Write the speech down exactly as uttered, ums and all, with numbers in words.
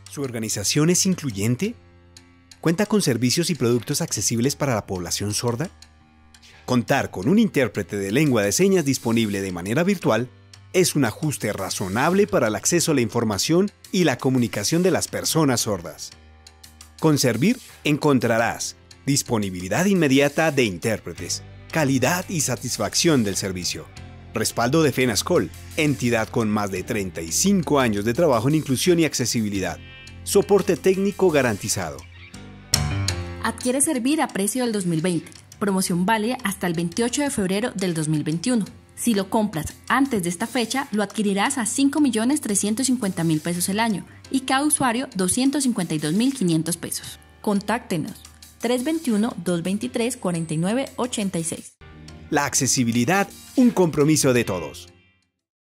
¿Su organización es incluyente? ¿Cuenta con servicios y productos accesibles para la población sorda? Contar con un intérprete de lengua de señas disponible de manera virtual es un ajuste razonable para el acceso a la información y la comunicación de las personas sordas. Con Servir encontrarás disponibilidad inmediata de intérpretes, calidad y satisfacción del servicio, respaldo de FENASCOL, entidad con más de treinta y cinco años de trabajo en inclusión y accesibilidad, soporte técnico garantizado. Adquiere Servir a precio del dos mil veinte. Promoción válida hasta el veintiocho de febrero del dos mil veintiuno. Si lo compras antes de esta fecha, lo adquirirás a cinco millones trescientos cincuenta mil pesos el año y cada usuario doscientos cincuenta y dos mil quinientos pesos. Contáctenos tres dos uno, dos dos tres, cuatro nueve ocho seis. La accesibilidad, un compromiso de todos.